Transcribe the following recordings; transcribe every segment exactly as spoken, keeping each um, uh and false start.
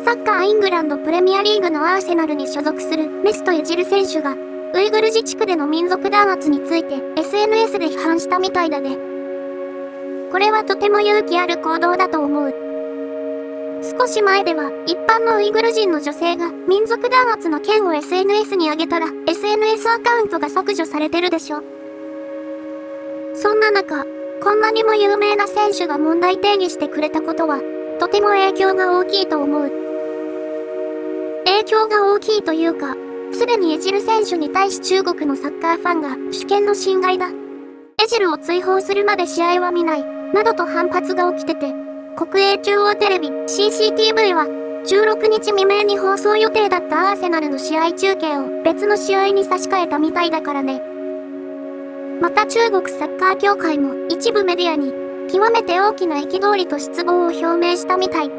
サッカーイングランドプレミアリーグのアーセナルに所属するメスト・エジル選手が、ウイグル自治区での民族弾圧について エスエヌエス で批判したみたいだね。これはとても勇気ある行動だと思う。少し前では一般のウイグル人の女性が民族弾圧の件を エスエヌエス に上げたら エスエヌエス アカウントが削除されてるでしょ。そんな中、こんなにも有名な選手が問題定義してくれたことは、とても影響が大きいと思う。影響が大きいというか、すでにエジル選手に対し中国のサッカーファンが主権の侵害だ。エジルを追放するまで試合は見ない、などと反発が起きてて、国営中央テレビ シーシーティーブイ はじゅうろくにち未明に放送予定だったアーセナルの試合中継を別の試合に差し替えたみたいだからね。また中国サッカー協会も一部メディアに極めて大きな憤りと失望を表明したみたい。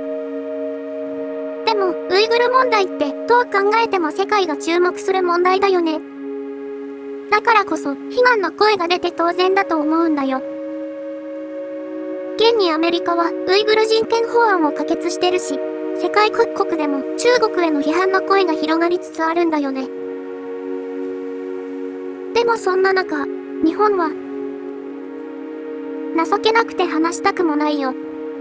でも、ウイグル問題ってどう考えても世界が注目する問題だよね。だからこそ、非難の声が出て当然だと思うんだよ。現にアメリカはウイグル人権法案を可決してるし、世界各国でも中国への批判の声が広がりつつあるんだよね。でもそんな中、日本は、情けなくて話したくもないよ。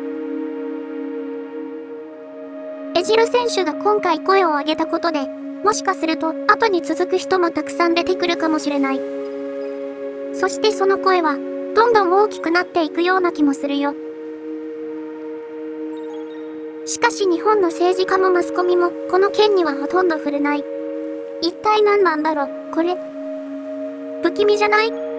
エジル選手が今回声を上げたことで、もしかすると後に続く人もたくさん出てくるかもしれない。そしてその声は、どんどん大きくなっていくような気もするよ。しかし日本の政治家もマスコミも、この件にはほとんど触れない。一体何なんだろう、これ。不気味じゃない？